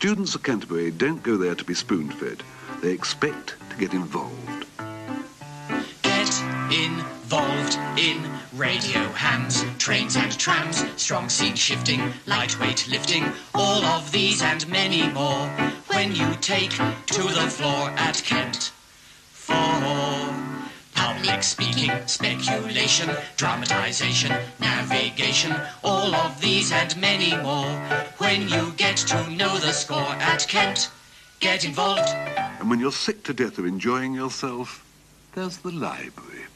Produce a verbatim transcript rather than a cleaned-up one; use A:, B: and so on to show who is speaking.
A: Students at Canterbury don't go there to be spoon-fed. They expect to get involved.
B: Get involved in radio hams, trains and trams, strong seat shifting, lightweight lifting, all of these and many more, when you take to the floor at Kent. For public speaking, speculation, dramatization, navigation, all of these and many more, when you get to know the score at Kent. Get involved.
A: And when you're sick to death of enjoying yourself, there's the library.